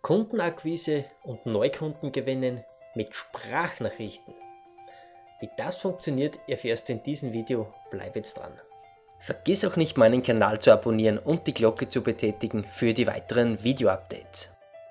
Kundenakquise und Neukunden gewinnen mit Sprachnachrichten. Wie das funktioniert, erfährst du in diesem Video. Bleib jetzt dran. Vergiss auch nicht, meinen Kanal zu abonnieren und die Glocke zu betätigen für die weiteren Video-Updates.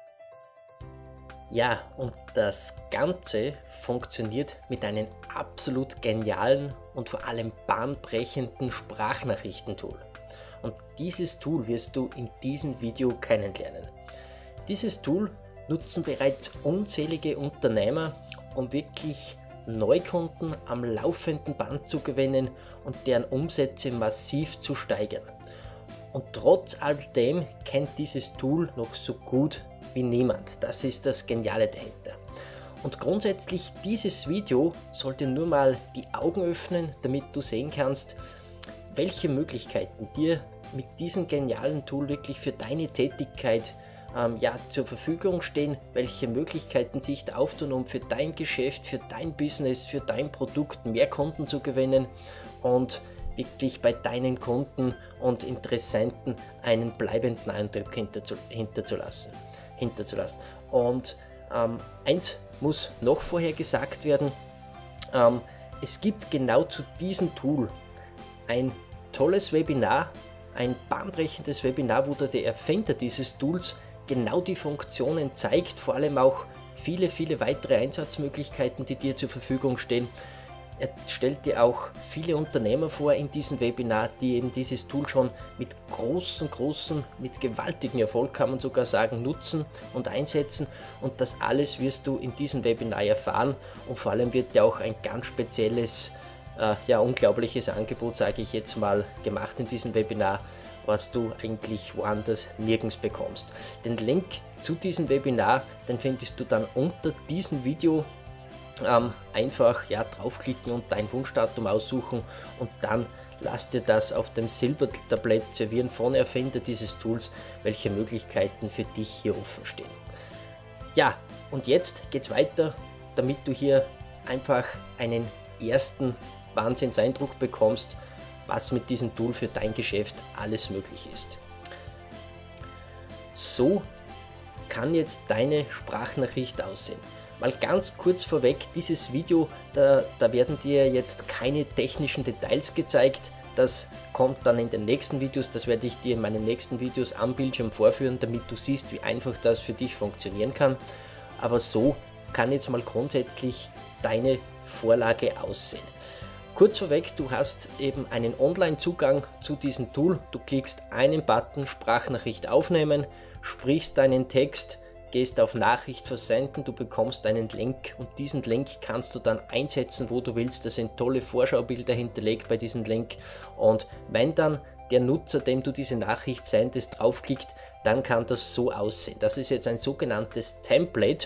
Ja, und das Ganze funktioniert mit einem absolut genialen und vor allem bahnbrechenden Sprachnachrichtentool. Und dieses Tool wirst du in diesem Video kennenlernen. Dieses Tool nutzen bereits unzählige Unternehmer, um wirklich Neukunden am laufenden Band zu gewinnen und deren Umsätze massiv zu steigern. Und trotz all dem kennt dieses Tool noch so gut wie niemand. Das ist das Geniale dahinter. Und grundsätzlich dieses Video sollte nur mal die Augen öffnen, damit du sehen kannst, welche Möglichkeiten dir mit diesem genialen Tool wirklich für deine Tätigkeit zur Verfügung stehen, welche Möglichkeiten sich da auftun, um für dein Geschäft, für dein Business, für dein Produkt mehr Kunden zu gewinnen und wirklich bei deinen Kunden und Interessenten einen bleibenden Eindruck hinterzulassen. Und eins muss noch vorher gesagt werden, es gibt genau zu diesem Tool ein tolles Webinar, ein bahnbrechendes Webinar, wo der Erfinder dieses Tools genau die Funktionen zeigt, vor allem auch viele weitere Einsatzmöglichkeiten, die dir zur Verfügung stehen. Er stellt dir auch viele Unternehmer vor in diesem Webinar, die eben dieses Tool schon mit mit gewaltigem Erfolg, kann man sogar sagen, nutzen und einsetzen, und das alles wirst du in diesem Webinar erfahren, und vor allem wird ja auch ein ganz spezielles, unglaubliches Angebot, sage ich jetzt mal, gemacht in diesem Webinar, was du eigentlich woanders nirgends bekommst. Den Link zu diesem Webinar, den findest du dann unter diesem Video. Einfach draufklicken und dein Wunschdatum aussuchen, und dann lass dir das auf dem Silbertablett servieren von Erfinder dieses Tools, welche Möglichkeiten für dich hier offen stehen. Ja, und jetzt geht's weiter, damit du hier einfach einen ersten Wahnsinnseindruck bekommst, was mit diesem Tool für dein Geschäft alles möglich ist. So kann jetzt deine Sprachnachricht aussehen. Mal ganz kurz vorweg, dieses Video, da werden dir jetzt keine technischen Details gezeigt. Das kommt dann in den nächsten Videos, das werde ich dir in meinen nächsten Videos am Bildschirm vorführen, damit du siehst, wie einfach das für dich funktionieren kann. Aber so kann jetzt mal grundsätzlich deine Vorlage aussehen. Kurz vorweg, du hast eben einen Online-Zugang zu diesem Tool. Du klickst einen Button Sprachnachricht aufnehmen, sprichst deinen Text, gehst auf Nachricht versenden, du bekommst einen Link, und diesen Link kannst du dann einsetzen, wo du willst. Da sind tolle Vorschaubilder hinterlegt bei diesem Link, und wenn dann der Nutzer, dem du diese Nachricht sendest, draufklickt, dann kann das so aussehen. Das ist jetzt ein sogenanntes Template.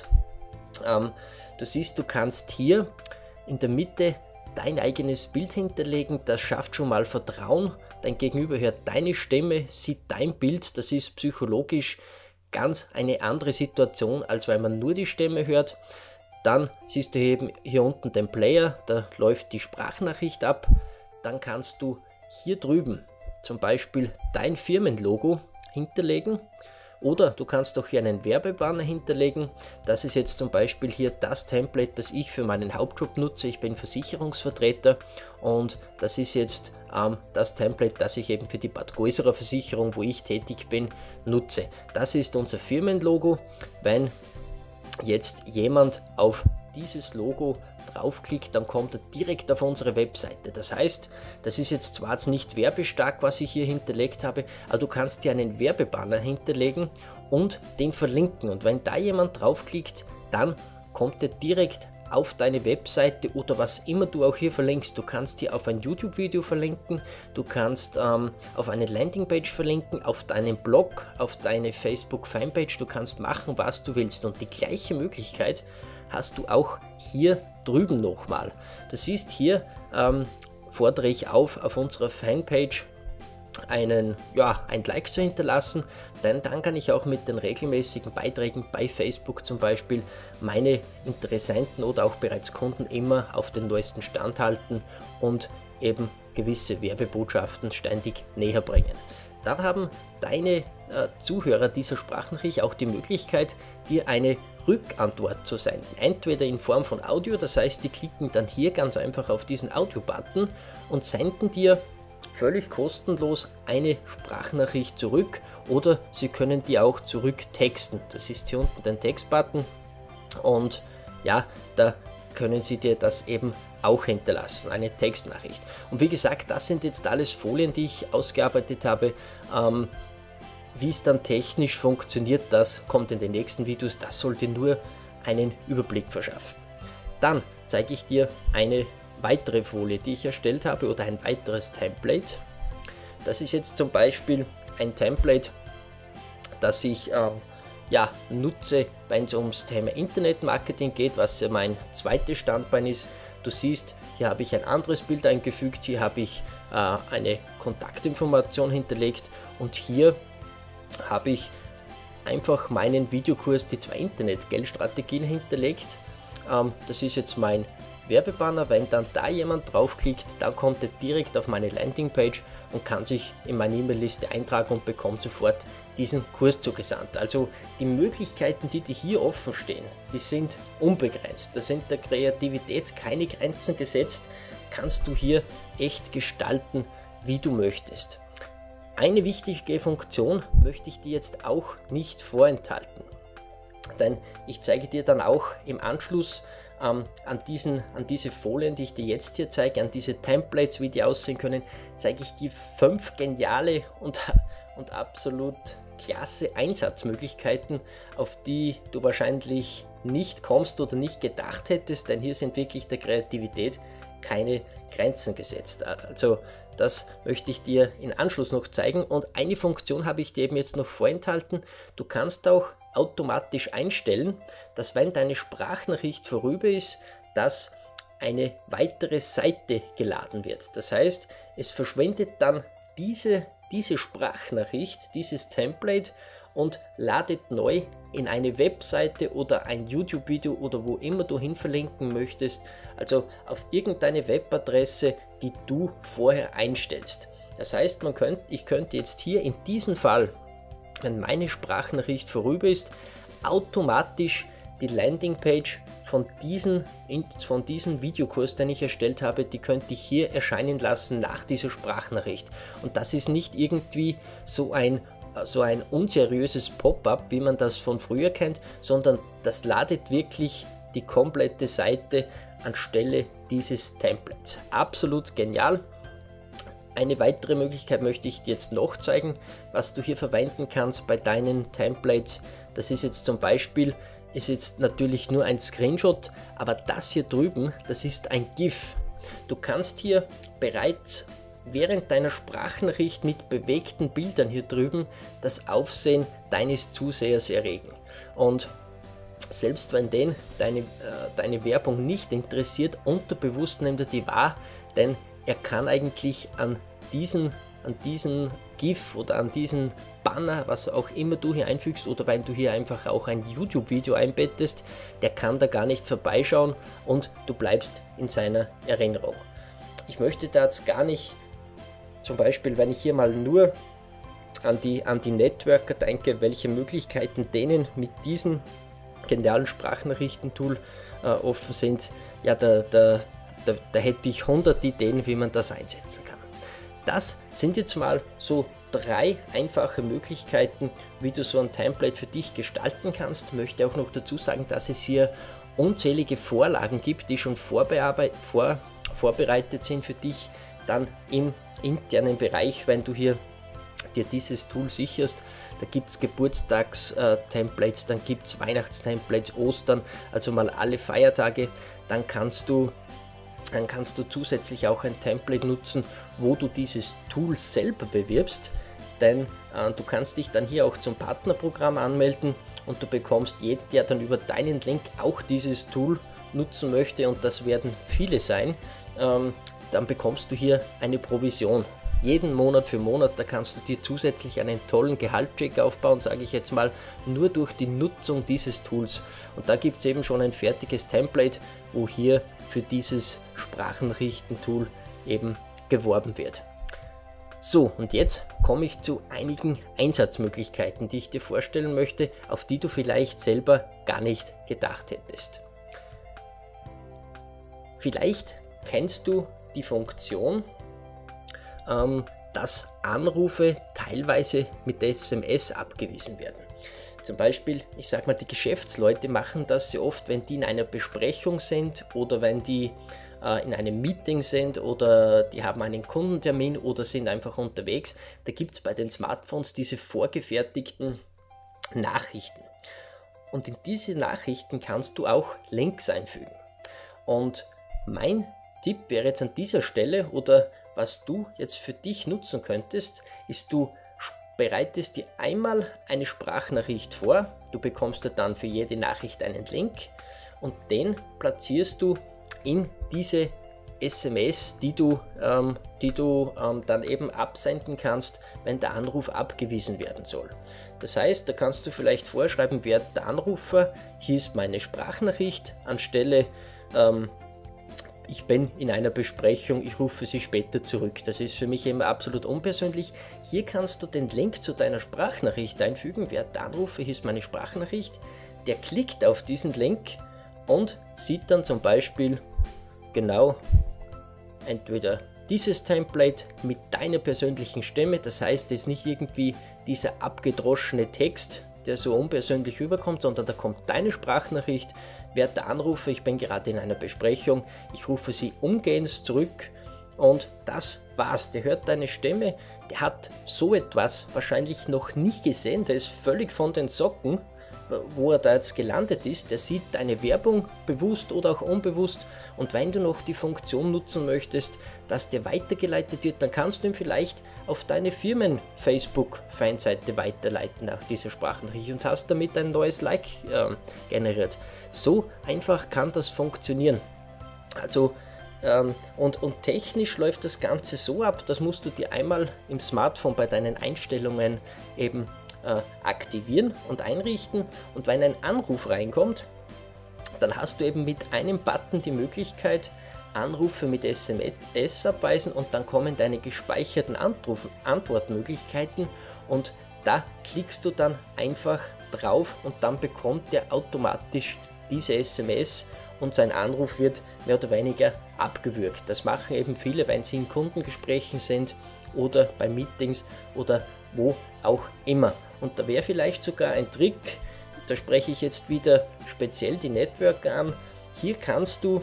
Du siehst, du kannst hier in der Mitte dein eigenes Bild hinterlegen. Das schafft schon mal Vertrauen. Dein Gegenüber hört deine Stimme, sieht dein Bild. Das ist psychologisch ganz eine andere Situation, als wenn man nur die Stimme hört. Dann siehst du eben hier unten den Player, da läuft die Sprachnachricht ab. Dann kannst du hier drüben zum Beispiel dein Firmenlogo hinterlegen. Oder du kannst auch hier einen Werbebanner hinterlegen. Das ist jetzt zum Beispiel hier das Template, das ich für meinen Hauptjob nutze. Ich bin Versicherungsvertreter, und das ist jetzt das Template, das ich eben für die Bad Gäuserer Versicherung, wo ich tätig bin, nutze. Das ist unser Firmenlogo. Wenn jetzt jemand auf dieses Logo draufklickt, dann kommt er direkt auf unsere Webseite. Das heißt, das ist jetzt zwar nicht werbestark, was ich hier hinterlegt habe, aber du kannst hier einen Werbebanner hinterlegen und den verlinken. Und wenn da jemand draufklickt, dann kommt er direkt auf deine Webseite oder was immer du auch hier verlinkst. Du kannst hier auf ein YouTube-Video verlinken, du kannst auf eine Landingpage verlinken, auf deinen Blog, auf deine Facebook-Fanpage. Du kannst machen, was du willst, und die gleiche Möglichkeit hast du auch hier drüben nochmal. Du siehst hier, fordere ich auf unserer Fanpage ein Like zu hinterlassen, denn dann kann ich auch mit den regelmäßigen Beiträgen bei Facebook zum Beispiel meine Interessenten oder auch bereits Kunden immer auf den neuesten Stand halten und eben gewisse Werbebotschaften ständig näher bringen. dann haben deine Zuhörer dieser Sprachnachricht auch die Möglichkeit, dir eine Rückantwort zu senden. Entweder in Form von Audio, das heißt, die klicken dann hier ganz einfach auf diesen Audio-Button und senden dir völlig kostenlos eine Sprachnachricht zurück, oder sie können die auch zurück texten. Das ist hier unten der Textbutton und ja, da können sie dir das eben auch hinterlassen, eine Textnachricht. Und wie gesagt, das sind jetzt alles Folien, die ich ausgearbeitet habe. Wie es dann technisch funktioniert, das kommt in den nächsten Videos. Das sollte nur einen Überblick verschaffen. Dann zeige ich dir eine weitere Folie, die ich erstellt habe, oder ein weiteres Template. Das ist jetzt zum Beispiel ein Template, das ich nutze, wenn es ums Thema Internetmarketing geht, was ja mein zweites Standbein ist. Du siehst, hier habe ich ein anderes Bild eingefügt, hier habe ich eine Kontaktinformation hinterlegt und hier habe ich einfach meinen Videokurs, die 2 Internet-Geldstrategien hinterlegt. Das ist jetzt mein Werbebanner. Wenn dann da jemand draufklickt, dann kommt er direkt auf meine Landingpage und kann sich in meine E-Mail-Liste eintragen und bekommt sofort diesen Kurs zugesandt. Also die Möglichkeiten, die dir hier offen stehen, die sind unbegrenzt. Da sind der Kreativität keine Grenzen gesetzt. Kannst du hier echt gestalten, wie du möchtest. Eine wichtige Funktion möchte ich dir jetzt auch nicht vorenthalten, denn ich zeige dir dann auch im Anschluss an diese Folien, die ich dir jetzt hier zeige, an diese Templates, wie die aussehen können, zeige ich dir 5 geniale und absolut klasse Einsatzmöglichkeiten, auf die du wahrscheinlich nicht kommst oder nicht gedacht hättest, denn hier sind wirklich der Kreativität keine Grenzen gesetzt. Also das möchte ich dir in Anschluss noch zeigen, und eine Funktion habe ich dir eben jetzt noch vorenthalten. Du kannst auch automatisch einstellen, dass wenn deine Sprachnachricht vorüber ist, dass eine weitere Seite geladen wird. Das heißt, es verschwindet dann diese Sprachnachricht, dieses Template, und ladet neu in eine Webseite oder ein YouTube-Video oder wo immer du hin verlinken möchtest, also auf irgendeine Webadresse, die du vorher einstellst. Das heißt, ich könnte jetzt hier in diesem Fall, wenn meine Sprachnachricht vorüber ist, automatisch die Landingpage von diesem Videokurs, den ich erstellt habe, die könnte ich hier erscheinen lassen nach dieser Sprachnachricht. Und das ist nicht irgendwie so ein unseriöses Pop-up, wie man das von früher kennt, sondern das ladet wirklich die komplette Seite anstelle dieses Templates. Absolut genial. Eine weitere Möglichkeit möchte ich dir jetzt noch zeigen, was du hier verwenden kannst bei deinen Templates. Das ist jetzt zum Beispiel, ist jetzt natürlich nur ein Screenshot, aber das hier drüben, das ist ein GIF. Du kannst hier bereits während deiner Sprachnachricht mit bewegten Bildern hier drüben das Aufsehen deines Zusehers erregen. Und selbst wenn deine Werbung nicht interessiert, unterbewusst nimmt er die wahr, denn er kann eigentlich an diesen GIF oder an diesen Banner, was auch immer du hier einfügst, oder wenn du hier einfach auch ein YouTube-Video einbettest, der kann da gar nicht vorbeischauen und du bleibst in seiner Erinnerung. Ich möchte da jetzt gar nicht, zum Beispiel, wenn ich hier mal nur an die Networker denke, welche Möglichkeiten denen mit diesem genialen Sprachnachrichtentool offen sind, ja, da hätte ich 100 Ideen, wie man das einsetzen kann. Das sind jetzt mal so 3 einfache Möglichkeiten, wie du so ein Template für dich gestalten kannst. Ich möchte auch noch dazu sagen, dass es hier unzählige Vorlagen gibt, die schon vorbereitet sind für dich, dann im internen Bereich, wenn du hier dir dieses Tool sicherst. Da gibt es Geburtstags-Templates, dann gibt es Weihnachts-Templates, Ostern, also mal alle Feiertage. Dann kannst du zusätzlich auch ein Template nutzen, wo du dieses Tool selber bewirbst, denn du kannst dich dann hier auch zum Partnerprogramm anmelden und du bekommst jeden, der dann über deinen Link auch dieses Tool nutzen möchte, und das werden viele sein, dann bekommst du hier eine Provision. Jeden Monat für Monat, da kannst du dir zusätzlich einen tollen Gehaltscheck aufbauen, sage ich jetzt mal, nur durch die Nutzung dieses Tools. Und da gibt es eben schon ein fertiges Template, wo hier für dieses Sprachnachrichtentool eben geworben wird. So, und jetzt komme ich zu einigen Einsatzmöglichkeiten, die ich dir vorstellen möchte, auf die du vielleicht selber gar nicht gedacht hättest. Vielleicht kennst du die Funktion, dass Anrufe teilweise mit SMS abgewiesen werden. Zum Beispiel, ich sage mal, die Geschäftsleute machen das sehr oft, wenn die in einer Besprechung sind oder wenn die in einem Meeting sind oder die haben einen Kundentermin oder sind einfach unterwegs. Da gibt es bei den Smartphones diese vorgefertigten Nachrichten. Und in diese Nachrichten kannst du auch Links einfügen. Und mein Tipp wäre jetzt an dieser Stelle, oder was du jetzt für dich nutzen könntest, ist, du bereitest dir einmal eine Sprachnachricht vor. Du bekommst dann für jede Nachricht einen Link und den platzierst du in diese SMS, die du dann eben absenden kannst, wenn der Anruf abgewiesen werden soll. Das heißt, da kannst du vielleicht vorschreiben, wer der Anrufer, hier ist meine Sprachnachricht, anstelle ich bin in einer Besprechung, ich rufe Sie später zurück. Das ist für mich immer absolut unpersönlich. Hier kannst du den Link zu deiner Sprachnachricht einfügen, wer der Anrufer, hier ist meine Sprachnachricht, der klickt auf diesen Link und sieht dann zum Beispiel genau entweder dieses Template mit deiner persönlichen Stimme, das heißt, es ist nicht irgendwie dieser abgedroschene Text, der so unpersönlich rüberkommt, sondern da kommt deine Sprachnachricht, werte Anrufer, ich bin gerade in einer Besprechung, ich rufe Sie umgehend zurück und das war's. Der hört deine Stimme, der hat so etwas wahrscheinlich noch nie gesehen, der ist völlig von den Socken, wo er da jetzt gelandet ist, der sieht deine Werbung bewusst oder auch unbewusst und wenn du noch die Funktion nutzen möchtest, dass der weitergeleitet wird, dann kannst du ihn vielleicht auf deine Firmen-Facebook-Fanseite weiterleiten nach dieser Sprachnachricht und hast damit ein neues Like generiert. So einfach kann das funktionieren. Also und technisch läuft das Ganze so ab, das musst du dir einmal im Smartphone bei deinen Einstellungen eben aktivieren und einrichten und wenn ein Anruf reinkommt, dann hast du eben mit einem Button die Möglichkeit, Anrufe mit SMS abweisen und dann kommen deine gespeicherten Antwortmöglichkeiten und da klickst du dann einfach drauf und dann bekommt der automatisch diese SMS und sein Anruf wird mehr oder weniger abgewürgt. Das machen eben viele, wenn sie in Kundengesprächen sind oder bei Meetings oder wo auch immer. Und da wäre vielleicht sogar ein Trick, da spreche ich jetzt wieder speziell die Networker an. Hier kannst du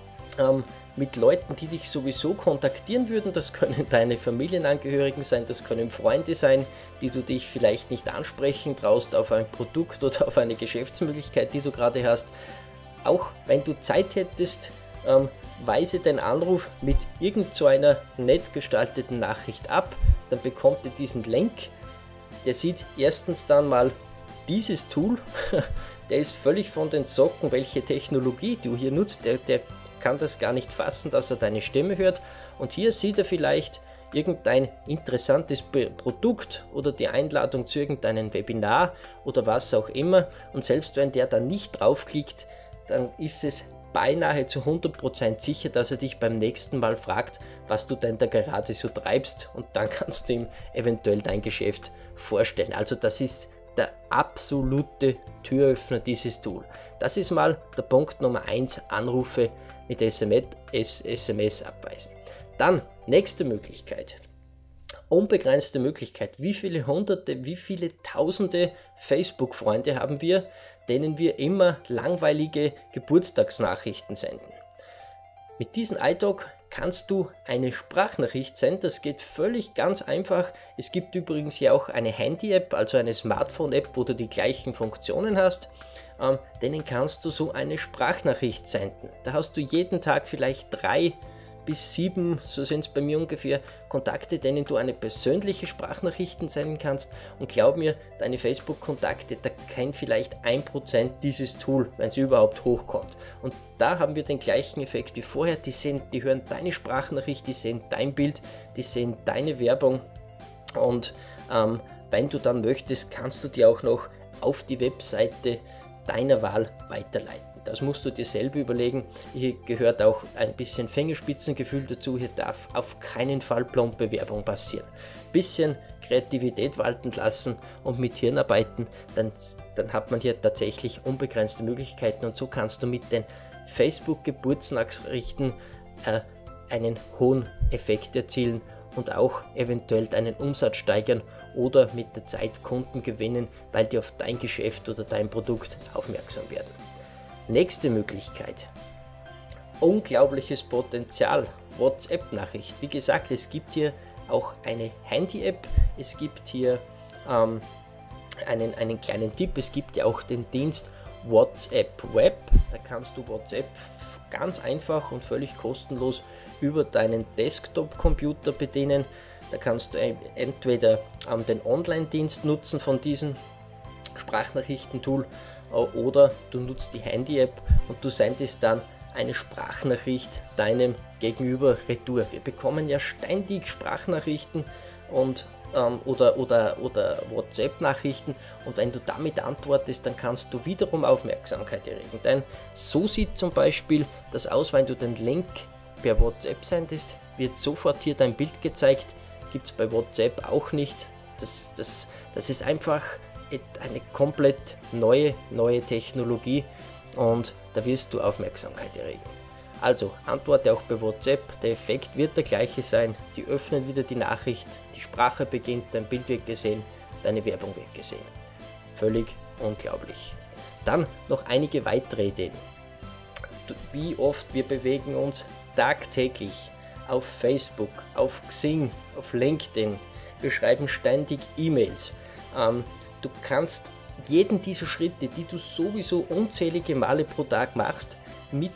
mit Leuten, die dich sowieso kontaktieren würden, das können deine Familienangehörigen sein, das können Freunde sein, die du dich vielleicht nicht ansprechen traust auf ein Produkt oder auf eine Geschäftsmöglichkeit, die du gerade hast. Auch wenn du Zeit hättest, weise den Anruf mit irgend so einer nett gestalteten Nachricht ab, dann bekommt ihr diesen Link. Der sieht erstens dann mal dieses Tool, der ist völlig von den Socken, welche Technologie du hier nutzt, der kann das gar nicht fassen, dass er deine Stimme hört und hier sieht er vielleicht irgendein interessantes Produkt oder die Einladung zu irgendeinem Webinar oder was auch immer und selbst wenn der dann nicht draufklickt, dann ist es beinahe zu 100% sicher, dass er dich beim nächsten Mal fragt, was du denn da gerade so treibst und dann kannst du ihm eventuell dein Geschäft vorstellen. Also das ist der absolute Türöffner, dieses Tool. Das ist mal der Punkt Nummer 1, Anrufe mit SMS abweisen. Dann, nächste Möglichkeit. Unbegrenzte Möglichkeit. Wie viele Hunderte, wie viele Tausende Facebook-Freunde haben wir, denen wir immer langweilige Geburtstagsnachrichten senden? Mit diesem iTalk kannst du eine Sprachnachricht senden, das geht völlig ganz einfach. Es gibt übrigens ja auch eine Handy-App, also eine Smartphone-App, wo du die gleichen Funktionen hast. Denen kannst du so eine Sprachnachricht senden. Da hast du jeden Tag vielleicht 3 bis 7, so sind es bei mir ungefähr, Kontakte, denen du eine persönliche Sprachnachrichten senden kannst und glaub mir, deine Facebook-Kontakte, da kennt vielleicht 1% dieses Tool, wenn es überhaupt hochkommt. Und da haben wir den gleichen Effekt wie vorher, die hören deine Sprachnachricht, die sehen dein Bild, die sehen deine Werbung und wenn du dann möchtest, kannst du die auch noch auf die Webseite deiner Wahl weiterleiten. Das musst du dir selber überlegen. Hier gehört auch ein bisschen Fingerspitzengefühl dazu. Hier darf auf keinen Fall plumpe Werbung passieren. Bisschen Kreativität walten lassen und mit Hirn arbeiten, dann hat man hier tatsächlich unbegrenzte Möglichkeiten, und so kannst du mit den Facebook-Geburtstagsrichten einen hohen Effekt erzielen und auch eventuell deinen Umsatz steigern oder mit der Zeit Kunden gewinnen, weil die auf dein Geschäft oder dein Produkt aufmerksam werden. Nächste Möglichkeit. Unglaubliches Potenzial. WhatsApp-Nachricht. Wie gesagt, es gibt hier auch eine Handy-App. Es gibt hier einen kleinen Tipp. Es gibt ja auch den Dienst WhatsApp Web. Da kannst du WhatsApp ganz einfach und völlig kostenlos über deinen Desktop-Computer bedienen. Da kannst du entweder den Online-Dienst nutzen von diesem Sprachnachrichtentool oder du nutzt die Handy-App und du sendest dann eine Sprachnachricht deinem Gegenüber retour. Wir bekommen ja ständig Sprachnachrichten und oder WhatsApp-Nachrichten, und wenn du damit antwortest, dann kannst du wiederum Aufmerksamkeit erregen. Denn so sieht zum Beispiel das aus, wenn du den Link per WhatsApp sendest, wird sofort hier dein Bild gezeigt. Gibt es bei WhatsApp auch nicht. Das ist einfach eine komplett neue Technologie, und da wirst du Aufmerksamkeit erregen. Also antworte auch bei WhatsApp, der Effekt wird der gleiche sein. Die öffnen wieder die Nachricht, die Sprache beginnt, dein Bild wird gesehen, deine Werbung wird gesehen. Völlig unglaublich. Dann noch einige weitere Ideen. Wie oft wir bewegen uns tagtäglich auf Facebook, auf Xing, auf LinkedIn. Wir schreiben ständig E-Mails. Du kannst jeden dieser Schritte, die du sowieso unzählige Male pro Tag machst, mit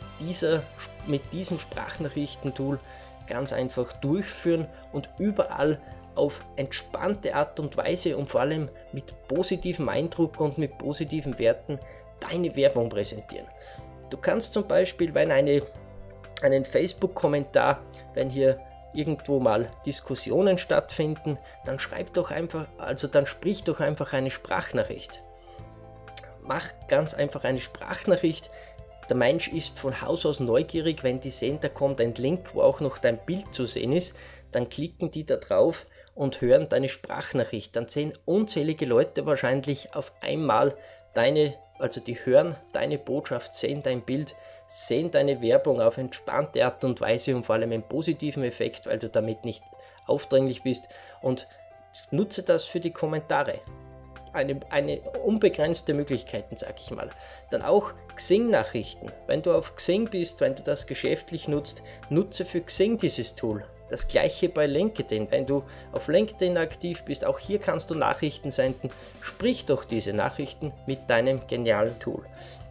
diesem Sprachnachrichtentool ganz einfach durchführen und überall auf entspannte Art und Weise und vor allem mit positivem Eindruck und mit positiven Werten deine Werbung präsentieren. Du kannst zum Beispiel, wenn einen Facebook-Kommentar, wenn hier irgendwo mal Diskussionen stattfinden, dann sprich doch einfach eine Sprachnachricht. Mach ganz einfach eine Sprachnachricht. Der Mensch ist von Haus aus neugierig. Wenn die sehen, da kommt ein Link, wo auch noch dein Bild zu sehen ist, dann klicken die da drauf und hören deine Sprachnachricht. Dann sehen unzählige Leute wahrscheinlich auf einmal die hören deine Botschaft, sehen dein Bild, sehen deine Werbung auf entspannte Art und Weise und vor allem einen positiven Effekt, weil du damit nicht aufdringlich bist, und nutze das für die Kommentare. Eine unbegrenzte Möglichkeiten, sag ich mal. Dann auch Xing-Nachrichten. Wenn du auf Xing bist, wenn du das geschäftlich nutzt, nutze für Xing dieses Tool. Das gleiche bei LinkedIn. Wenn du auf LinkedIn aktiv bist, auch hier kannst du Nachrichten senden. Sprich doch diese Nachrichten mit deinem genialen Tool.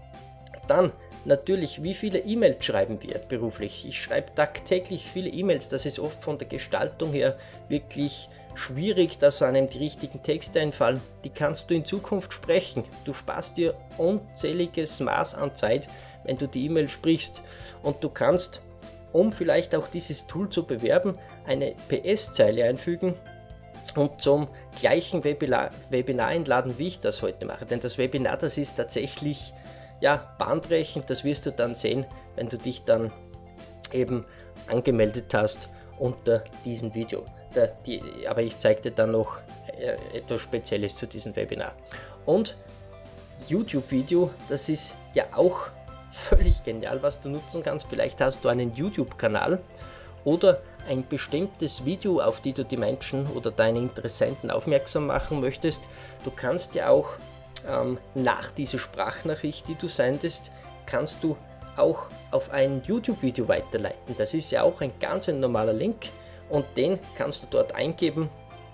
Dann natürlich, wie viele E-Mails schreiben wir beruflich? Ich schreibe tagtäglich viele E-Mails. Das ist oft von der Gestaltung her wirklich schwierig, dass einem die richtigen Texte einfallen. Die kannst du in Zukunft sprechen. Du sparst dir unzähliges Maß an Zeit, wenn du die E-Mail sprichst, und du kannst, um vielleicht auch dieses Tool zu bewerben, eine PS-Zeile einfügen und zum gleichen Webinar einladen, wie ich das heute mache. Denn das Webinar, das ist tatsächlich bahnbrechend. Das wirst du dann sehen, wenn du dich dann eben angemeldet hast unter diesem Video. Aber ich zeige dir dann noch etwas Spezielles zu diesem Webinar. Und YouTube-Video, das ist ja auch völlig genial, was du nutzen kannst. Vielleicht hast du einen YouTube-Kanal oder ein bestimmtes Video, auf die du die Menschen oder deine Interessenten aufmerksam machen möchtest. Du kannst ja auch nach dieser Sprachnachricht, die du sendest, kannst du auch auf ein YouTube-Video weiterleiten. Das ist ja auch ein ganz normaler Link, und den kannst du dort eingeben,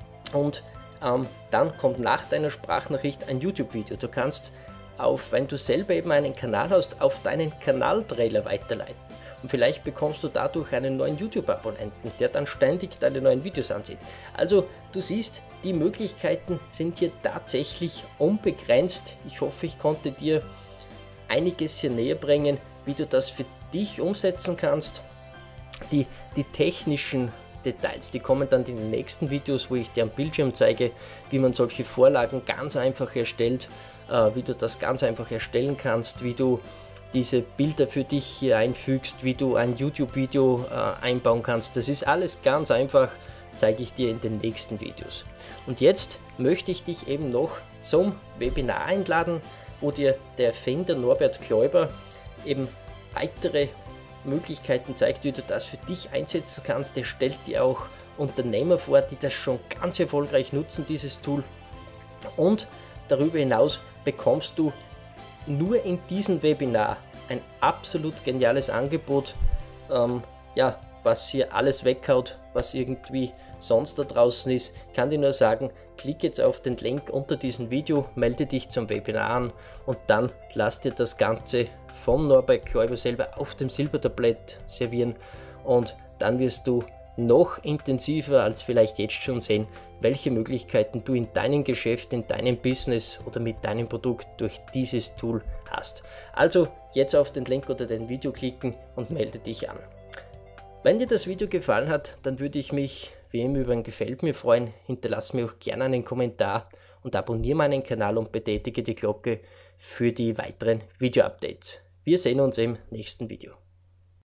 und dann kommt nach deiner Sprachnachricht ein YouTube-Video. Du kannst wenn du selber eben einen Kanal hast, auf deinen Kanaltrailer weiterleiten. Und vielleicht bekommst du dadurch einen neuen YouTube-Abonnenten, der dann ständig deine neuen Videos ansieht. Also du siehst, die Möglichkeiten sind hier tatsächlich unbegrenzt. Ich hoffe, ich konnte dir einiges hier näher bringen, wie du das für dich umsetzen kannst. Die technischen Details, die kommen dann in den nächsten Videos, wo ich dir am Bildschirm zeige, wie man solche Vorlagen ganz einfach erstellt, wie du das ganz einfach erstellen kannst, wie du diese Bilder für dich hier einfügst, wie du ein YouTube-Video einbauen kannst. Das ist alles ganz einfach, zeige ich dir in den nächsten Videos. Und jetzt möchte ich dich eben noch zum Webinar einladen, wo dir der Erfinder Norbert Kläuber eben weitere Möglichkeiten zeigt, wie du das für dich einsetzen kannst. Der stellt dir auch Unternehmer vor, die das schon ganz erfolgreich nutzen, dieses Tool. Und darüber hinaus bekommst du nur in diesem Webinar ein absolut geniales Angebot, ja, was hier alles weghaut, was irgendwie sonst da draußen ist. Ich kann dir nur sagen, klick jetzt auf den Link unter diesem Video, melde dich zum Webinar an und dann lass dir das Ganze vom Norbert Kläuber selber auf dem Silbertablett servieren und dann wirst du noch intensiver als vielleicht jetzt schon sehen, welche Möglichkeiten du in deinem Geschäft, in deinem Business oder mit deinem Produkt durch dieses Tool hast. Also jetzt auf den Link unter dem Video klicken und melde dich an. Wenn dir das Video gefallen hat, dann würde ich mich wie immer über ein Gefällt mir freuen. Hinterlass mir auch gerne einen Kommentar und abonniere meinen Kanal und betätige die Glocke für die weiteren Video-Updates. Wir sehen uns im nächsten Video.